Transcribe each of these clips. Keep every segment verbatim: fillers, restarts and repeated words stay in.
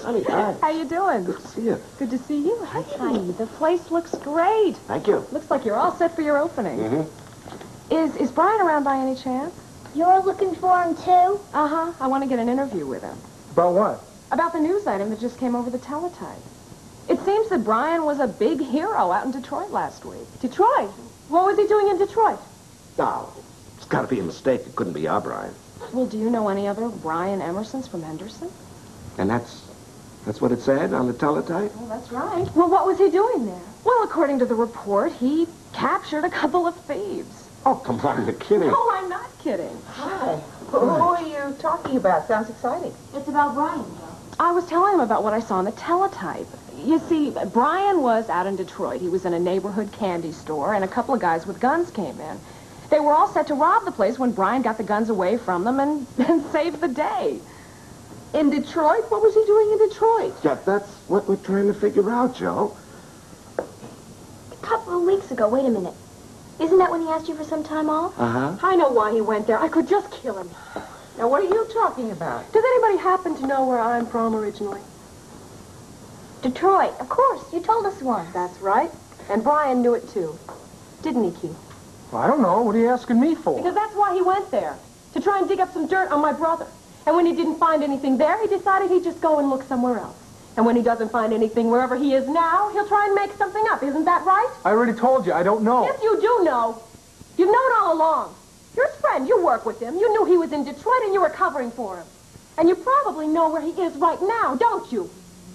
Honey, hi. How you doing? Good to see you. Good to see you. Hey, honey, the place looks great. Thank you. Looks like you're all set for your opening. Mm-hmm. Is is Brian around by any chance? You're looking for him, too? Uh-huh. I want to get an interview with him. About what? About the news item that just came over the teletype. It seems that Brian was a big hero out in Detroit last week. Detroit? What was he doing in Detroit? Oh, it's got to be a mistake. It couldn't be our Brian. Well, do you know any other Brian Emersons from Henderson? And that's that's what it said on the teletype? Well, that's right. Well, what was he doing there? Well, according to the report, he captured a couple of thieves. Oh, come on, you're kidding. Oh, I'm not kidding. Hi. Who are you talking about? Sounds exciting. It's about Brian, Joe. I was telling him about what I saw on the teletype. You see, Brian was out in Detroit. He was in a neighborhood candy store, and a couple of guys with guns came in. They were all set to rob the place when Brian got the guns away from them and, and saved the day. In Detroit? What was he doing in Detroit? Yeah, that's what we're trying to figure out, Joe. A couple of weeks ago. Wait a minute. Isn't that when he asked you for some time off? Uh-huh. I know why he went there. I could just kill him. Now, what are you talking about? Does anybody happen to know where I'm from originally? Detroit. Of course. You told us once. That's right. And Brian knew it, too. Didn't he, Keith? Well, I don't know. What are you asking me for? Because that's why he went there. To try and dig up some dirt on my brother. And when he didn't find anything there, he decided he'd just go and look somewhere else. And when he doesn't find anything wherever he is now, he'll try and make something up. Isn't that right? I already told you. I don't know. Yes, you do know. You've known all along. You're his friend. You work with him. You knew he was in Detroit and you were covering for him. And you probably know where he is right now, don't you?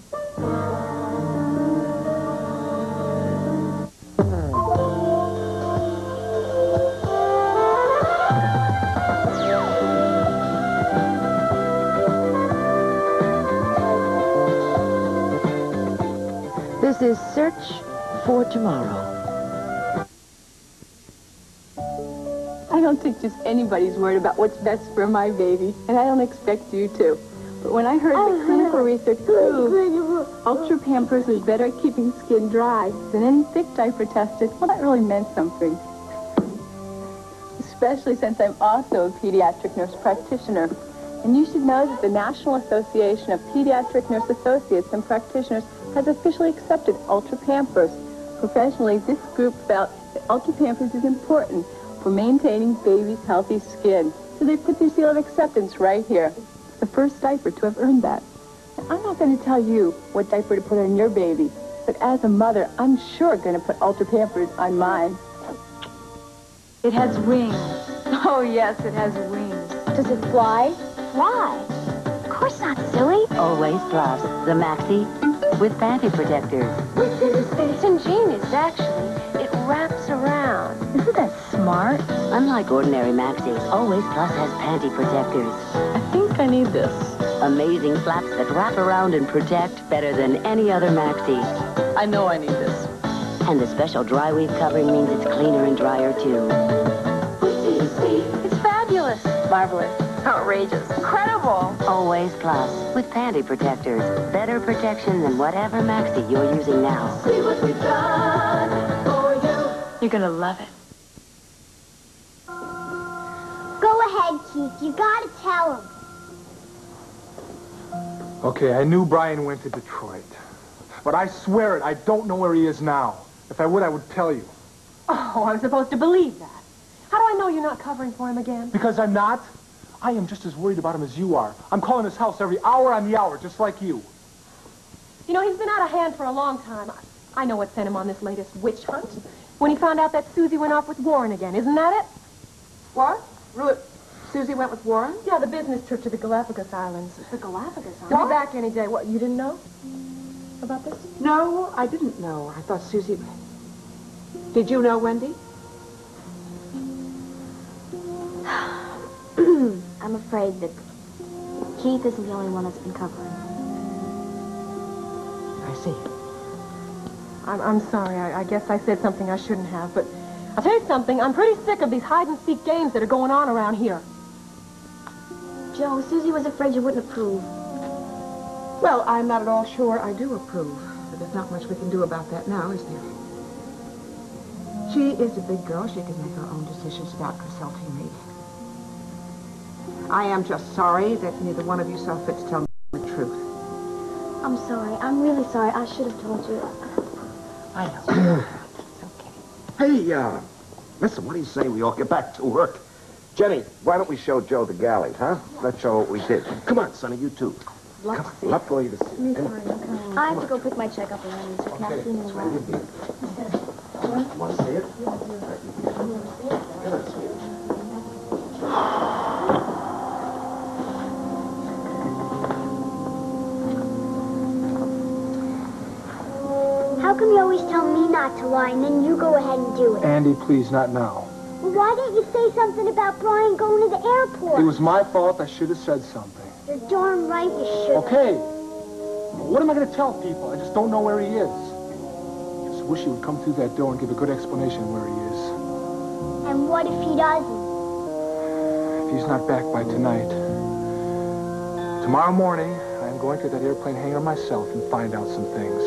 This is Search for Tomorrow. I don't think just anybody's worried about what's best for my baby, and I don't expect you to. But when I heard the clinical research proved Ultra Pampers was better at keeping skin dry than any thick diaper tested, well, that really meant something. Especially since I'm also a pediatric nurse practitioner. And you should know that the National Association of Pediatric Nurse Associates and Practitioners has officially accepted Ultra Pampers. Professionally, this group felt that Ultra Pampers is important for maintaining babies' healthy skin. So they put their seal of acceptance right here. It's the first diaper to have earned that. And I'm not going to tell you what diaper to put on your baby, but as a mother, I'm sure going to put Ultra Pampers on mine. It has wings. Oh, yes, it has wings. Does it fly? Fly? Of course not, silly. Always Plus, the Maxi with panty protectors. It's ingenious, actually. It wraps around. Isn't that smart? Unlike ordinary Maxi, Always Plus has panty protectors. I think I need this. Amazing flaps that wrap around and protect better than any other Maxi. I know I need this. And the special dry weave covering means it's cleaner and drier, too. It's fabulous. Marvelous. Outrageous. Incredible. Always Plus with panty protectors. Better protection than whatever Maxi you're using now. See what we've done for you. You're gonna love it. Go ahead, Keith. You gotta tell him. Okay, I knew Brian went to Detroit. But I swear it, I don't know where he is now. If I would, I would tell you. Oh, I'm supposed to believe that. How do I know you're not covering for him again? Because I'm not. I am just as worried about him as you are. I'm calling his house every hour on the hour, just like you. You know, he's been out of hand for a long time. I know what sent him on this latest witch hunt. When he found out that Susie went off with Warren again. Isn't that it? What? Ru- Susie went with Warren? Yeah, the business trip to the Galapagos Islands. The Galapagos He'll be Islands? back any day. What, you didn't know about this? No, I didn't know. I thought Susie... Did you know, Wendy? I'm afraid that Keith isn't the only one that's been covering. I see. I'm, I'm sorry. I, I guess I said something I shouldn't have, but I'll tell you something. I'm pretty sick of these hide-and-seek games that are going on around here. Joe, Susie was afraid you wouldn't approve. Well, I'm not at all sure I do approve. But there's not much we can do about that now, is there? She is a big girl. She can make her own decisions about herself, you read. I am just sorry that neither one of you saw fit to tell me the truth. I'm sorry. I'm really sorry. I should have told you. I know. Hey, uh, listen, what do you say we all get back to work? Jenny, why don't we show Joe the galley, huh? Let's show what we did. Come on, Sonny, you too. Love Come to see on, love for you to see. Me it. too. I have to go pick my check up around, so you cannot see me in a while. Want to see it? How come you always tell me not to lie, and then you go ahead and do it? Andy, please, not now. Well, why didn't you say something about Brian going to the airport? It was my fault. I should have said something. You're darn right you should. Okay. What am I going to tell people? I just don't know where he is. I just wish he would come through that door and give a good explanation where he is. And what if he doesn't? If he's not back by tonight. Tomorrow morning, I am going to that airplane hangar myself and find out some things.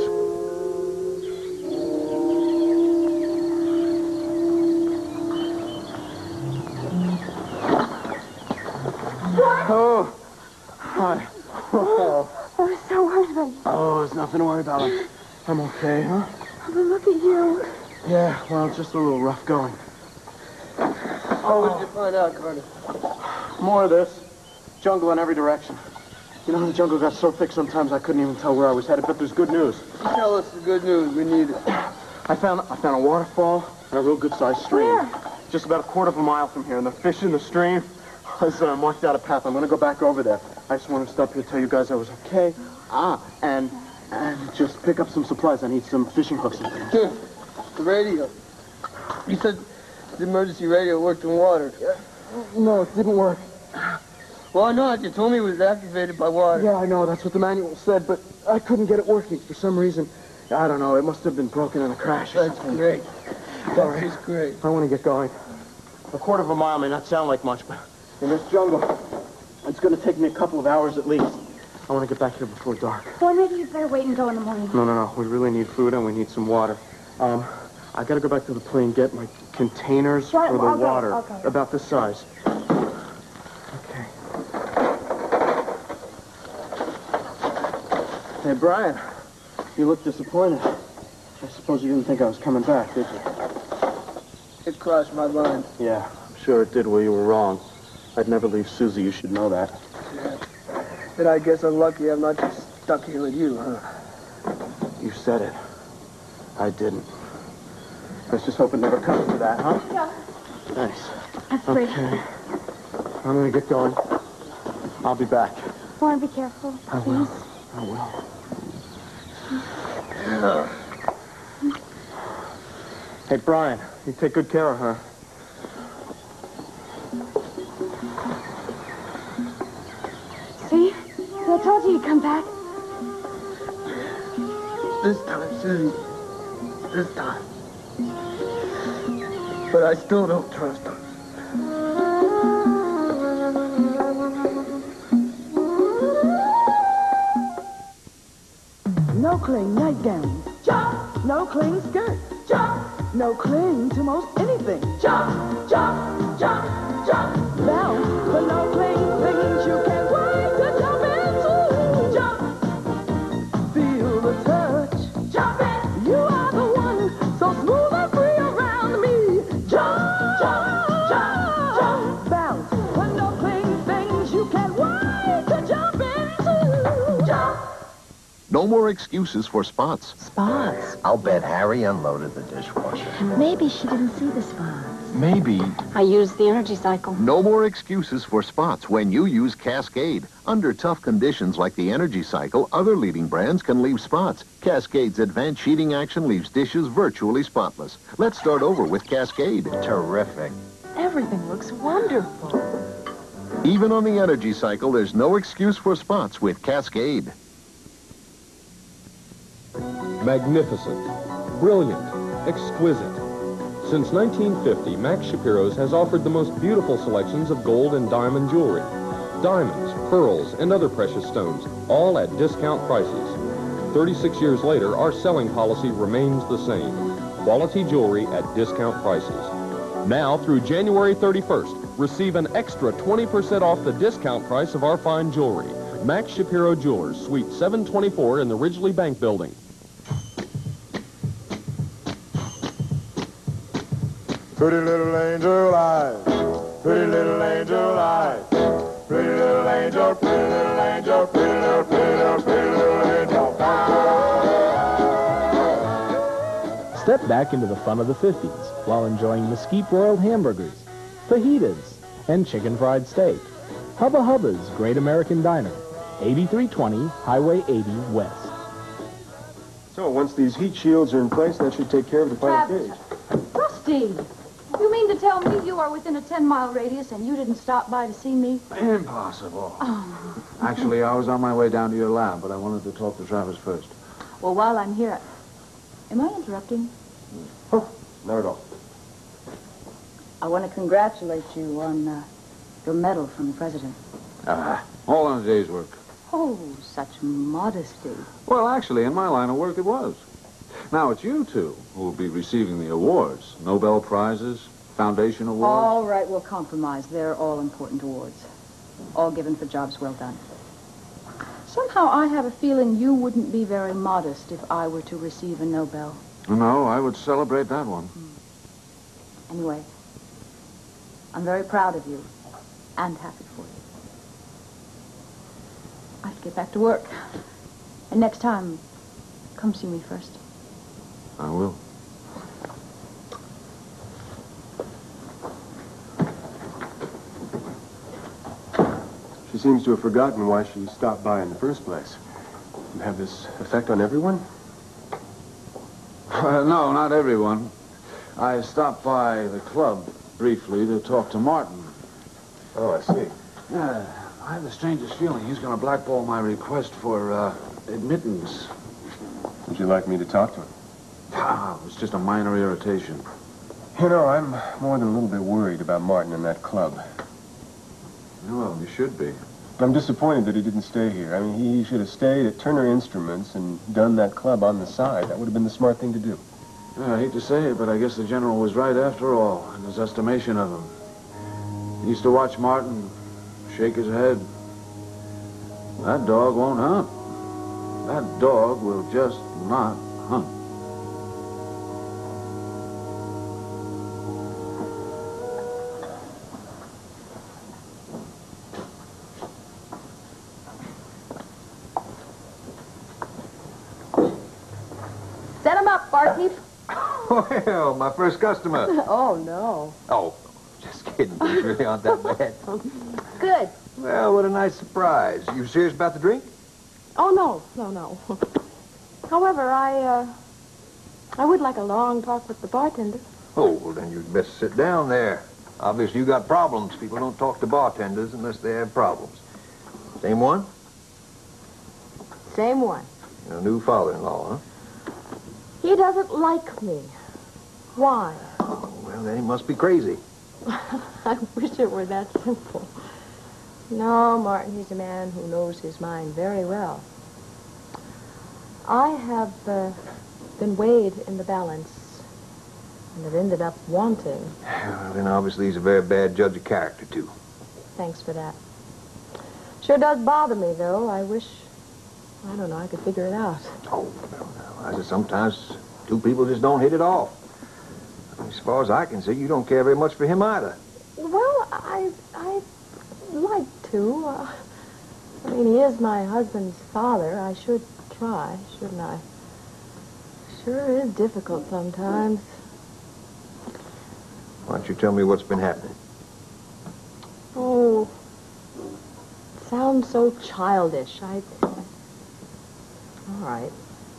Oh, hi. Oh. I was so worried about you. Oh, there's nothing to worry about. I'm, I'm okay, huh? But look at you. Yeah, well, it's just a little rough going. Oh, what did you find out, Carter? More of this. Jungle in every direction. You know, the jungle got so thick sometimes I couldn't even tell where I was headed, but there's good news. Tell us the good news. We need it. I found I found a waterfall and a real good-sized stream. Where? Just about a quarter of a mile from here, and the fish in the stream has uh, marked out a path. I'm going to go back over there. I just wanted to stop here to tell you guys I was okay. Ah, and and just pick up some supplies. I need some fishing hooks and things. The radio. You said the emergency radio worked in water. No, it didn't work. Well, no, you told me it was activated by water. Yeah, I know. That's what the manual said, but I couldn't get it working for some reason. I don't know. It must have been broken in a crash. That's great. All That's right. just great. I want to get going. A quarter of a mile may not sound like much, but in this jungle, it's going to take me a couple of hours at least. I want to get back here before dark. Well, maybe you better wait and go in the morning. No, no, no. We really need food and we need some water. Um, I got to go back to the plane, get my containers Right, for the I'll go, water. I'll go. About this size. Okay. Hey, Brian. You look disappointed. I suppose you didn't think I was coming back, did you? It crossed my mind. Yeah, I'm sure it did. Well, you were wrong. I'd never leave Susie. You should know that. Yeah. But I guess I'm lucky I'm not just stuck here with you, huh? You said it. I didn't. Let's just hope it never comes to that, huh? Yeah. Thanks. That's great. Okay. I'm gonna get going. I'll be back. Want to be careful, I please? will. I will. Hey, Brian, you take good care of her. See? I told you you'd come back. This time, Susie. This time. But I still don't trust him. No cling nightgowns. Jump! No cling skirt. Jump! No cling to most anything. Jump! Jump! Jump! Jump! Bounce, but no cling things you can't wait to jump into. Jump! Feel the touch. Jump it! You are the one, so smooth and free around me. Jump! Jump! Jump! Jump! Bounce, but no cling things you can't wait to jump into. Jump! No more excuses for spots. Spots? I'll bet Harry unloaded the dishwasher. Maybe she didn't see the spots. Maybe. I used the energy cycle. No more excuses for spots when you use Cascade. Under tough conditions like the energy cycle, other leading brands can leave spots. Cascade's advanced sheeting action leaves dishes virtually spotless. Let's start over with Cascade. Terrific. Everything looks wonderful. Even on the energy cycle, there's no excuse for spots with Cascade. Magnificent, brilliant, exquisite. Since nineteen fifty, Max Shapiro's has offered the most beautiful selections of gold and diamond jewelry. Diamonds, pearls, and other precious stones, all at discount prices. thirty-six years later, our selling policy remains the same. Quality jewelry at discount prices. Now, through January thirty-first, receive an extra twenty percent off the discount price of our fine jewelry. Max Shapiro Jewelers, Suite seven twenty-four in the Ridgely Bank Building. Pretty little angel eyes, pretty little angel eyes, pretty little angel, pretty little angel, pretty little, pretty little, pretty little angel. Step back into the fun of the fifties while enjoying mesquite broiled hamburgers, fajitas, and chicken fried steak. Hubba Hubba's Great American Diner, eighty-three twenty Highway eighty West. So once these heat shields are in place, that should take care of the final cage. Rusty, you mean to tell me you are within a ten-mile radius and you didn't stop by to see me? Impossible. Oh. Actually, I was on my way down to your lab, but I wanted to talk to Travis first. Well, while I'm here, am I interrupting? Oh, not at all. I want to congratulate you on uh, your medal from the president. Ah, all in a day's work. Oh, such modesty. Well, actually, in my line of work, it was. Now, it's you two who will be receiving the awards. Nobel Prizes, Foundation Awards. All right, we'll compromise. They're all important awards. All given for jobs well done. Somehow I have a feeling you wouldn't be very modest if I were to receive a Nobel. No, I would celebrate that one. Hmm. Anyway, I'm very proud of you and happy for you. I have to get back to work. And next time, come see me first. I will. She seems to have forgotten why she stopped by in the first place. You have this effect on everyone? Uh, no, not everyone. I stopped by the club briefly to talk to Martin. Oh, I see. Yeah, I have the strangest feeling he's going to blackball my request for uh, admittance. Would you like me to talk to him? Ah, it was just a minor irritation. You know, I'm more than a little bit worried about Martin and that club. Well, you should be. I'm disappointed that he didn't stay here. I mean, he should have stayed at Turner Instruments and done that club on the side. That would have been the smart thing to do. Yeah, I hate to say it, but I guess the general was right after all in his estimation of him. He used to watch Martin shake his head. That dog won't hunt. That dog will just not hunt. Set him up, barkeep. Well, my first customer. Oh, no. Oh, just kidding. Things really aren't that bad. Good. Well, what a nice surprise. You serious about the drink? Oh, no, no, no. However, I, uh, I would like a long talk with the bartender. Oh, well, then you'd best sit down there. Obviously, you got problems. People don't talk to bartenders unless they have problems. Same one? Same one. Your new father-in-law, huh? He doesn't like me. Why? Oh, well, then he must be crazy. I wish it were that simple. No, Martin, he's a man who knows his mind very well. I have uh, been weighed in the balance and have ended up wanting. Well, then obviously he's a very bad judge of character, too. Thanks for that. Sure does bother me, though. I wish, I don't know, I could figure it out. Oh, no, no. I just sometimes two people just don't hit it off. As far as I can see, you don't care very much for him either. Well, I, I'd like to. Uh, I mean, he is my husband's father. I should try, shouldn't I? Sure is difficult sometimes. Why don't you tell me what's been happening? Oh, it sounds so childish. I... All right.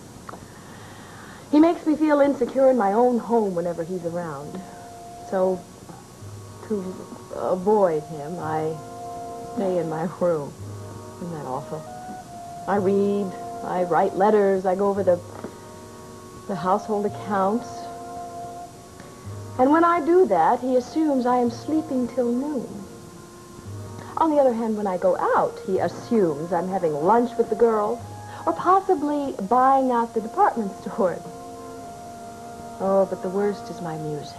He makes me feel insecure in my own home whenever he's around. So, to avoid him, I stay in my room. Isn't that awful? I read, I write letters, I go over the, the household accounts. And when I do that, he assumes I am sleeping till noon. On the other hand, when I go out, he assumes I'm having lunch with the girls, or possibly buying out the department stores. Oh, but the worst is my music.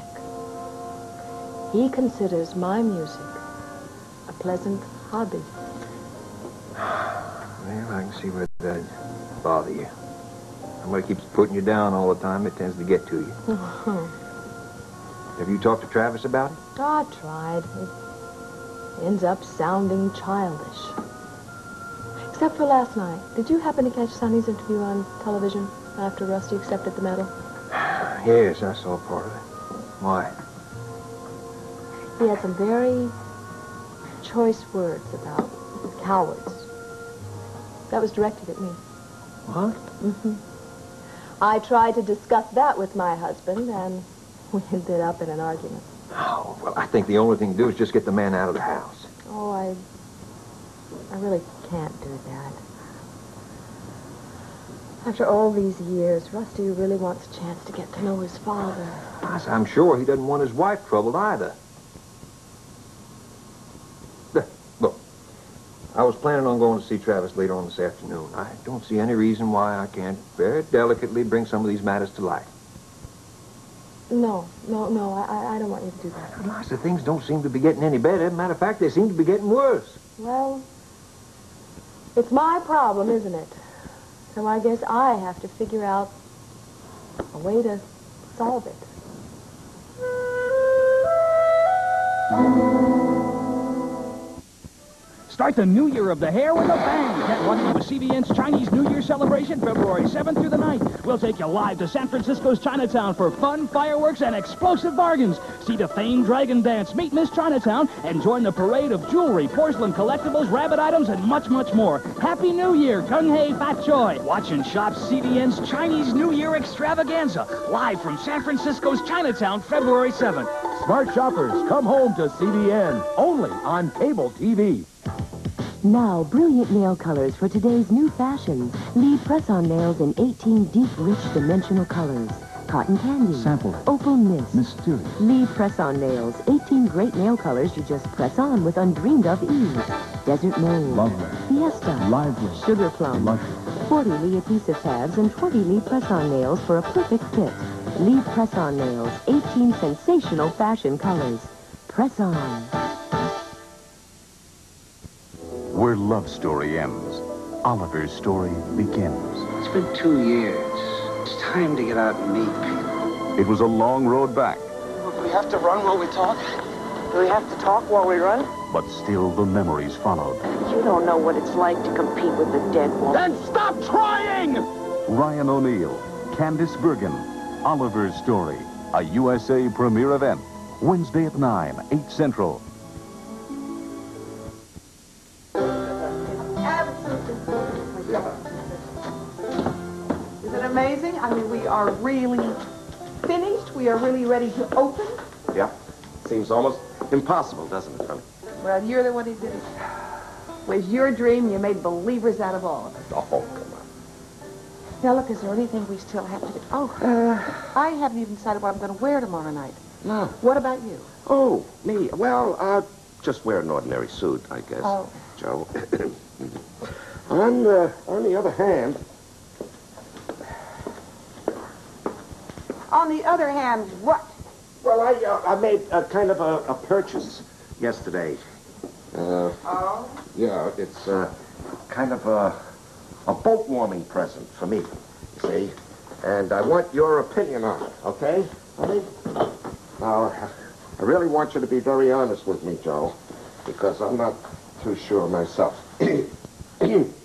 He considers my music a pleasant hobby. Well, I can see where that'd bother you. Somebody keeps putting you down all the time, it tends to get to you. Have you talked to Travis about it? I tried. It ends up sounding childish. Except for last night. Did you happen to catch Sonny's interview on television after Rusty accepted the medal? Yes, I saw part of it. Why? He had some very choice words about cowards. That was directed at me. What? Mm-hmm. I tried to discuss that with my husband, and we ended up in an argument. Oh, well, I think the only thing to do is just get the man out of the house. Oh, I... I really can't do that. After all these years, Rusty really wants a chance to get to know his father. I'm sure he doesn't want his wife troubled either. Look, I was planning on going to see Travis later on this afternoon. I don't see any reason why I can't very delicately bring some of these matters to light. No, no, no, I, I don't want you to do that. Lots of things don't seem to be getting any better. Matter of fact, they seem to be getting worse. Well, it's my problem, isn't it? So I guess I have to figure out a way to solve it. Start the new year of the hair with a bang. Get lucky with C V N's Chinese New Year celebration, February seventh through the ninth. We'll take you live to San Francisco's Chinatown for fun, fireworks, and explosive bargains. See the famed Dragon Dance, meet Miss Chinatown, and join the parade of jewelry, porcelain collectibles, rabbit items, and much, much more. Happy New Year, Kung Hei Fat Choi. Watch and shop C V N's Chinese New Year extravaganza, live from San Francisco's Chinatown, February seventh. Smart shoppers, come home to C V N, only on cable T V. Now, brilliant nail colors for today's new fashions. Lead press-on nails in eighteen deep, rich, dimensional colors. Cotton candy. Sample it. Opal mist. Mysterious. Lead press-on nails. eighteen great nail colors you just press on with undreamed-of ease. Desert mold. Lovely. Fiesta. Lively. Sugar plum. Luscious. forty Lee adhesive tabs and twenty Lee press-on nails for a perfect fit. Lead press-on nails. eighteen sensational fashion colors. Press on. Where love story ends, Oliver's story begins. It's been two years. It's time to get out and meet people. It was a long road back, Do we have to run while we talk? Do we have to talk while we run? but still the memories followed. You don't know what it's like to compete with the dead woman. Then stop trying! Ryan O'Neal, Candice Bergen, Oliver's Story, a U S A premiere event, Wednesday at nine, eight Central. Is it amazing? I mean, we are really finished. We are really ready to open. Yeah. Seems almost impossible, doesn't it, honey? Well, you're the one who did it. It was your dream. You made believers out of all of us. Oh, come on. Now, look, is there anything we still have to do? Oh, uh, I haven't even decided what I'm going to wear tomorrow night. No. What about you? Oh, me. Well, I'll just wear an ordinary suit, I guess. Oh. Joe. on, uh, on the other hand... On the other hand, what? Well, I, uh, I made a kind of a, a purchase yesterday. Uh, oh? Yeah, it's uh, kind of a, a boat warming present for me, you see. And I want your opinion on it, okay, honey? Now, I really want you to be very honest with me, Joe, because I'm not too sure myself. What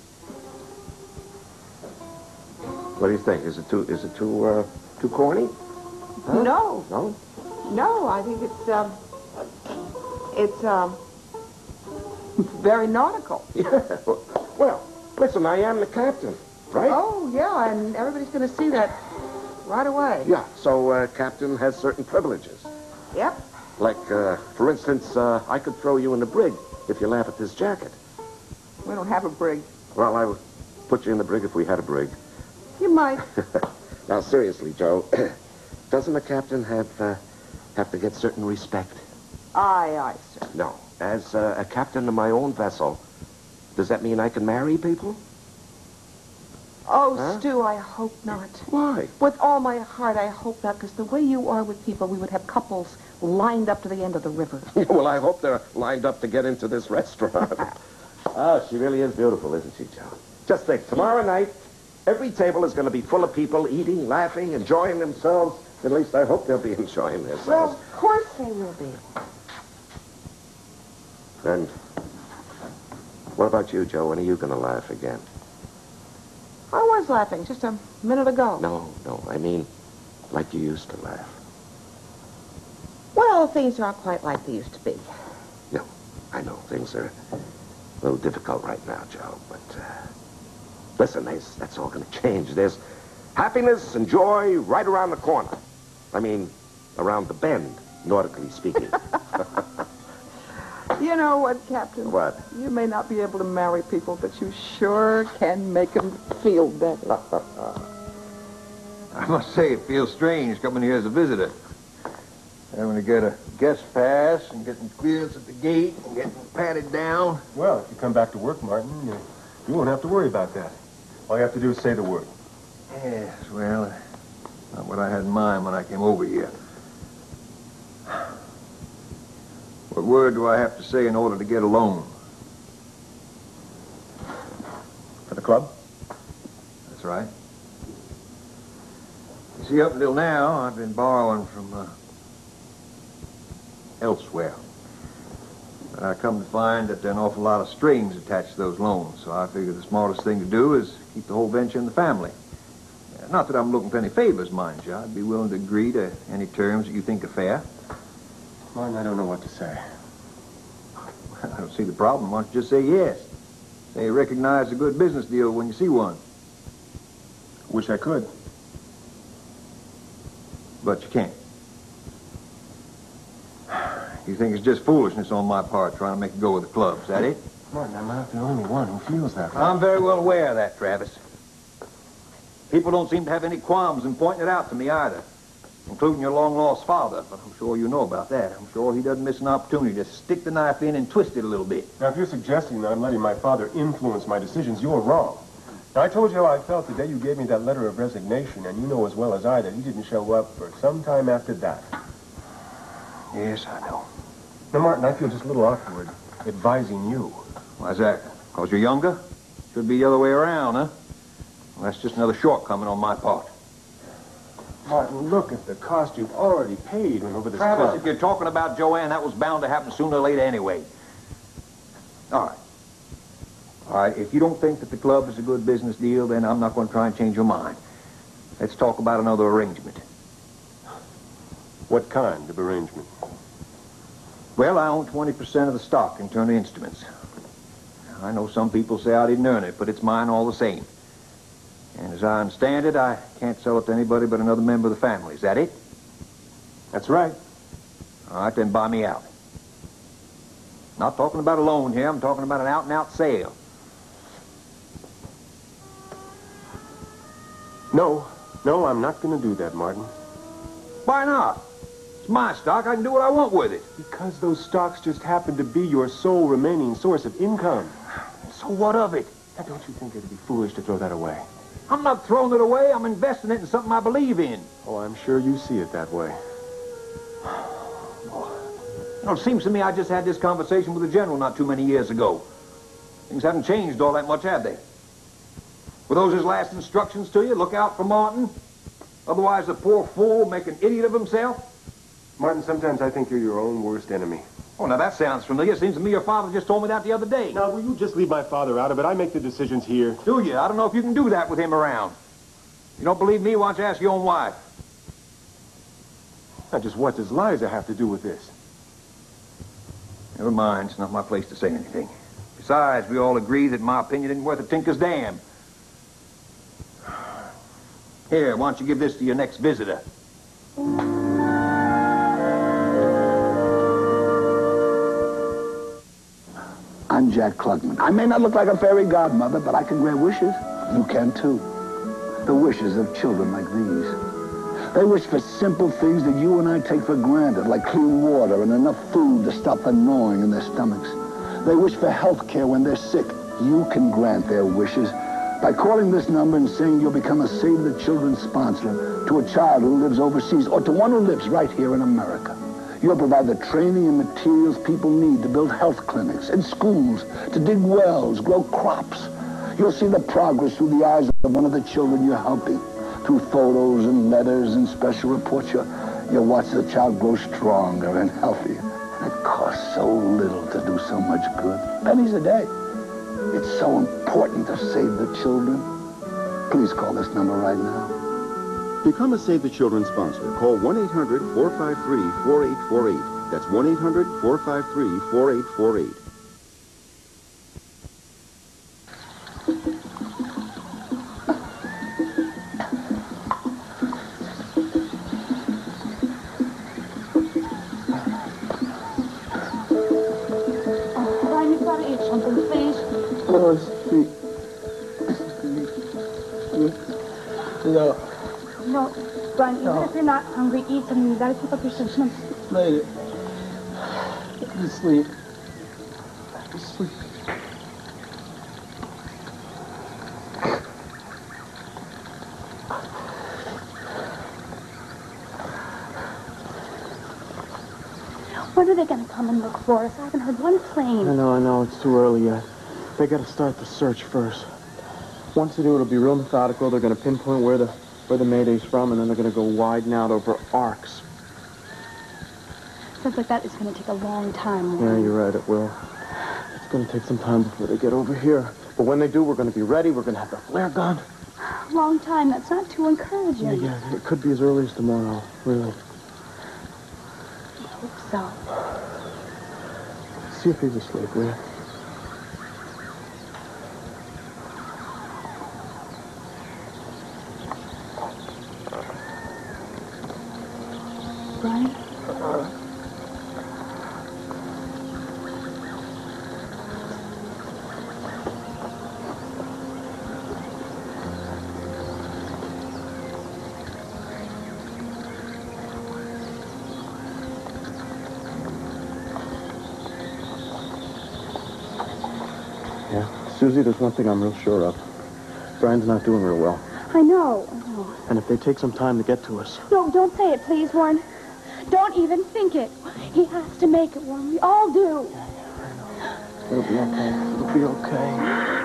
do you think? Is it too, is it too, uh, too corny? Huh? No. No? No, I think it's, um, it's, um, very nautical. Yeah. Well, listen, I am the captain, right? Oh, yeah, and everybody's going to see that right away. Yeah, so uh, captain has certain privileges. Yep. Like, uh, for instance, uh, I could throw you in the brig if you laugh at this jacket. We don't have a brig. Well, I would put you in the brig if we had a brig. You might. Now, seriously, Joe, doesn't the captain have, uh, have to get certain respect? Aye, aye, sir. No. As uh, a captain of my own vessel, does that mean I can marry people? Oh, Huh? Stu, I hope not. Why? With all my heart, I hope not, because the way you are with people, we would have couples lined up to the end of the river. Well, I hope they're lined up to get into this restaurant. Oh, she really is beautiful, isn't she, Joe? Just think, tomorrow night, every table is going to be full of people eating, laughing, enjoying themselves. At least I hope they'll be enjoying Well, themselves. of course they will be. And what about you, Joe? When are you going to laugh again? I was laughing just a minute ago. No, no, I mean like you used to laugh. Well, things aren't quite like they used to be. No, I know things are a little difficult right now, Joe, but uh, listen, there's, that's all going to change. There's happiness and joy right around the corner. I mean, around the bend, nautically speaking. You know what, Captain? What? You may not be able to marry people, but you sure can make them feel better. I must say, it feels strange coming here as a visitor. Having to get a guest pass and getting clearance at the gate and getting patted down. Well, if you come back to work, Martin, you, you won't have to worry about that. All you have to do is say the word. Yes, well, not what I had in mind when I came over here. What word do I have to say in order to get a loan? For the club? That's right. You see, up until now, I've been borrowing from uh, elsewhere. But I come to find that there are an awful lot of strings attached to those loans, so I figure the smartest thing to do is keep the whole venture in the family. Uh, Not that I'm looking for any favors, mind you. I'd be willing to agree to any terms that you think are fair. Martin, I don't know what to say. I don't see the problem. Why don't you just say yes? Say you recognize a good business deal when you see one. Wish I could. But you can't. You think it's just foolishness on my part trying to make it go with the club, is that it? Martin, I'm not the only one who feels that way. I'm very well aware of that, Travis. People don't seem to have any qualms in pointing it out to me either, including your long-lost father, but I'm sure you know about that. I'm sure he doesn't miss an opportunity to stick the knife in and twist it a little bit. Now, if you're suggesting that I'm letting my father influence my decisions, you're wrong. Now, I told you how I felt the day you gave me that letter of resignation, and you know as well as I that he didn't show up for some time after that. Yes, I know. Now, Martin, I feel just a little awkward advising you. Why's that? Because you're younger? Should be the other way around, huh? Well, that's just another shortcoming on my part. Martin, look at the cost you've already paid over this Travis, club. if you're talking about Joanne, that was bound to happen sooner or later anyway. All right. All right, if you don't think that the club is a good business deal, then I'm not going to try and change your mind. Let's talk about another arrangement. What kind of arrangement? Well, I own twenty percent of the stock in Turner Instruments. I know some people say I didn't earn it, but it's mine all the same. And as I understand it, I can't sell it to anybody but another member of the family. Is that it? That's right. All right, then buy me out. Not talking about a loan here. I'm talking about an out-and-out sale. No. No, I'm not going to do that, Martin. Why not? It's my stock. I can do what I want with it. Because those stocks just happen to be your sole remaining source of income. So what of it? Now, don't you think it'd be foolish to throw that away? I'm not throwing it away. I'm investing it in something I believe in. Oh, I'm sure you see it that way. You know, it seems to me I just had this conversation with the general not too many years ago. Things haven't changed all that much, have they? Were those his last instructions to you? Look out for Martin. Otherwise, the poor fool will make an idiot of himself. Martin, sometimes I think you're your own worst enemy. Oh, now that sounds familiar. Seems to me your father just told me that the other day. Now, will you just leave my father out of it? I make the decisions here. Do you? I don't know if you can do that with him around. You don't believe me? Why don't you ask your own wife? Now, just what does Liza have to do with this? Never mind. It's not my place to say anything. Besides, we all agree that my opinion isn't worth a tinker's damn. Here, why don't you give this to your next visitor? I'm Jack Klugman. I may not look like a fairy godmother, but I can grant wishes. You can, too. The wishes of children like these. They wish for simple things that you and I take for granted, like clean water and enough food to stop the gnawing in their stomachs. They wish for health care when they're sick. You can grant their wishes by calling this number and saying you'll become a Save the Children sponsor to a child who lives overseas or to one who lives right here in America. You'll provide the training and materials people need to build health clinics and schools, to dig wells, grow crops. You'll see the progress through the eyes of one of the children you're helping. Through photos and letters and special reports, you'll, you'll watch the child grow stronger and healthier. And it costs so little to do so much good. Pennies a day. It's so important to save the children. Please call this number right now. Become a Save the Children sponsor. Call one eight hundred, four five three, four eight four eight. That's one eight hundred, four five three, four eight four eight. Brian, you've got to eat something, please. Oh, sweet. No. No, Brian, even if you're not hungry, eat something. You gotta keep up your sentiments. Later. Just sleep. Just sleep. When are they gonna come and look for us? I haven't heard one plane. I know, I know. It's too early yet. They gotta start the search first. Once they do, it'll be real methodical. They're gonna pinpoint where the where the Mayday's from, and then they're gonna go widen out over arcs. Sounds like that is gonna take a long time. Yeah, you're right, it will. It's gonna take some time before they get over here. But when they do, we're gonna be ready. We're gonna have the flare gun. Long time. That's not too encouraging. Yeah, yeah. It could be as early as tomorrow, really. I hope so. See if he's asleep, will you? Brian? Yeah. Susie, there's one thing I'm real sure of. Brian's not doing real well. I know. I know. And if they take some time to get to us... No, don't say it, please, Warren. Don't even think it. He has to make it, Warren. We all do. It'll be okay. It'll be okay.